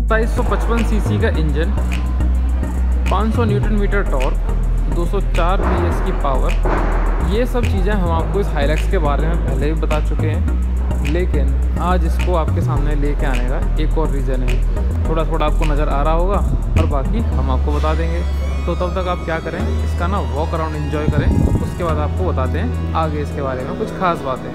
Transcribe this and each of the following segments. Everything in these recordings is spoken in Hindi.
2755 सीसी का engine, 500 Newton metre torque, 204 PS की पावर, ये सब चीज़ें हम आपको इस हाइलक्स के बारे में पहले भी बता चुके हैं, लेकिन आज इसको आपके सामने लेके आने का एक और रीज़न है। थोड़ा थोड़ा आपको नज़र आ रहा होगा और बाकी हम आपको बता देंगे। तो तब तक आप क्या करें, इसका ना वॉक अराउंड एंजॉय करें, उसके बाद आपको बताते हैं आगे इसके बारे में कुछ खास बातें।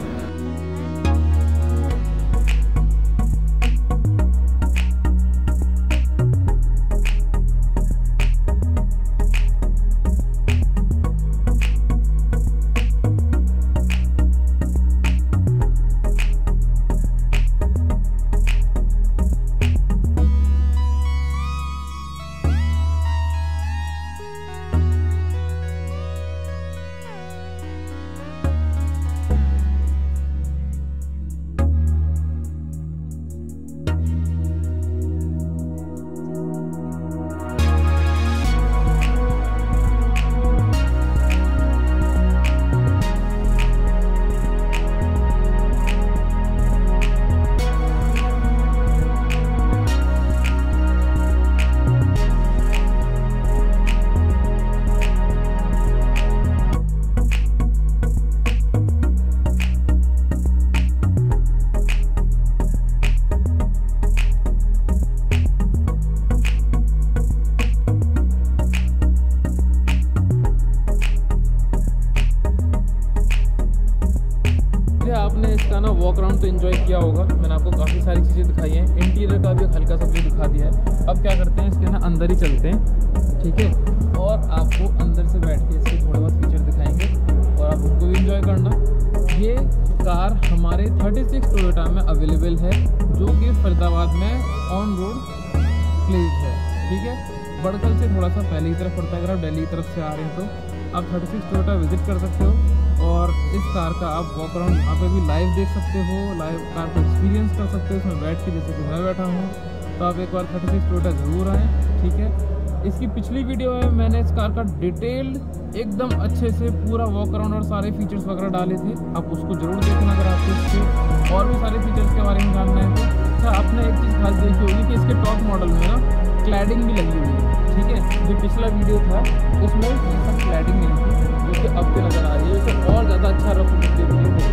आपने इसका ना वॉक अराउंड तो एंजॉय किया होगा, मैंने आपको काफ़ी सारी चीज़ें दिखाई हैं, इंटीरियर का भी एक हल्का सा व्यू दिखा दिया है। अब क्या करते हैं, इसके ना अंदर ही चलते हैं, ठीक है, और आपको अंदर से बैठ के इसके थोड़े बहुत फीचर दिखाएंगे और आप उनको भी इंजॉय करना। ये कार हमारे 36 टोयोटा में अवेलेबल है, जो कि फरीदाबाद में ऑन रोड प्लेस है, ठीक है। बड़कल से थोड़ा सा पहले की तरफ पड़ता है, अगर आप दिल्ली की तरफ से आ रहे हैं तो आप 36 टोयोटा विजिट कर सकते हो और इस कार का आप वॉक अराउंड वहाँ पे भी लाइव देख सकते हो, लाइव कार को एक्सपीरियंस कर सकते हो इसमें बैठ के, जैसे कि मैं बैठा हूँ। तो आप एक बार 36 टोयोटा ज़रूर आएँ, ठीक है। इसकी पिछली वीडियो में मैंने इस कार का डिटेल एकदम अच्छे से पूरा वॉक अराउंड और सारे फीचर्स वगैरह डाले थे, आप उसको ज़रूर देखना अगर आपको इसके और भी सारे फीचर्स के बारे में जानना है तो। अच्छा, आपने एक चीज़ खास देखी होगी कि इसके टॉप मॉडल में ना क्लैडिंग भी लगी हुई है, ठीक है। जो पिछला वीडियो था उसमें ये सब क्लैडिंग नहीं थी, जो कि अब पे नज़र आ रही है, उसे और ज़्यादा अच्छा रफ देने के लिए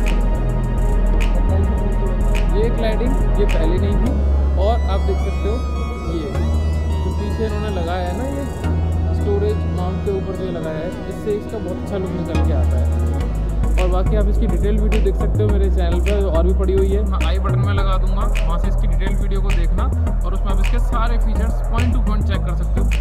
ये क्लैडिंग ये पहले नहीं थी। और आप देख सकते हो ये जो पीछे इन्होंने लगाया है ना, ये स्टोरेज माउंट के ऊपर जो लगाया है, इससे इसका बहुत अच्छा लुक निकल के आता है। और बाकी आप इसकी डिटेल वीडियो देख सकते हो मेरे चैनल पर, और भी पड़ी हुई है, मैं आई बटन में लगा दूंगा, वहाँ से इसकी डिटेल वीडियो को देखना और उसमें आप इसके सारे features point to point check कर सकते हो,